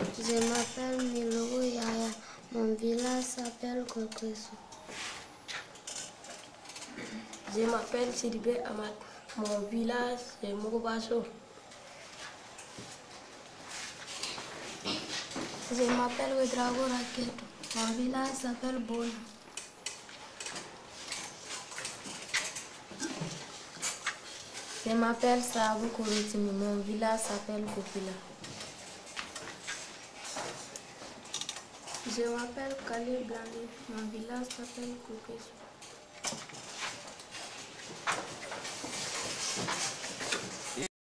Je m'appelle Milou Yaya. Mon village s'appelle Kokesu. Je m'appelle Sidibé Amad. Mon village c'est Mokobasso. Je m'appelle Wedrago Raketo. Mon village s'appelle Bona. Je m'appelle Sabou Korotimi. Mon village s'appelle Kopila. Je m'appelle Khalil Blandi. Mon village s'appelle Kokesu.